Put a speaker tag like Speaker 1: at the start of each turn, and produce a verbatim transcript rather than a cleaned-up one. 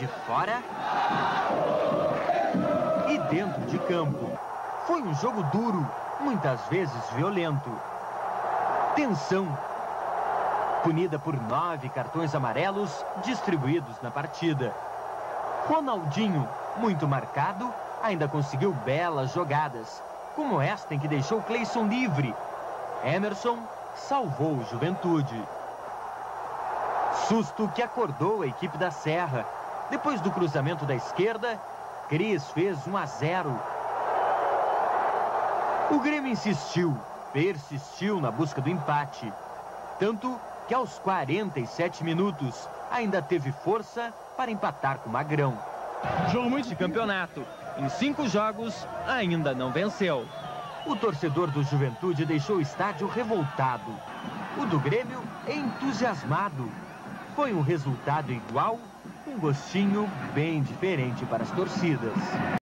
Speaker 1: de fora e dentro de campo. Foi um jogo duro, muitas vezes violento. Tensão. Punida por nove cartões amarelos distribuídos na partida. Ronaldinho, muito marcado, ainda conseguiu belas jogadas, como esta em que deixou Cleison livre. Emerson salvou o Juventude. Susto que acordou a equipe da Serra. Depois do cruzamento da esquerda, Cris fez um a zero. O Grêmio insistiu, persistiu na busca do empate. Tanto que aos quarenta e sete minutos ainda teve força para empatar com o Magrão. Jogo muito de campeonato. Em cinco jogos, ainda não venceu. O torcedor do Juventude deixou o estádio revoltado. O do Grêmio entusiasmado. Foi um resultado igual, um gostinho bem diferente para as torcidas.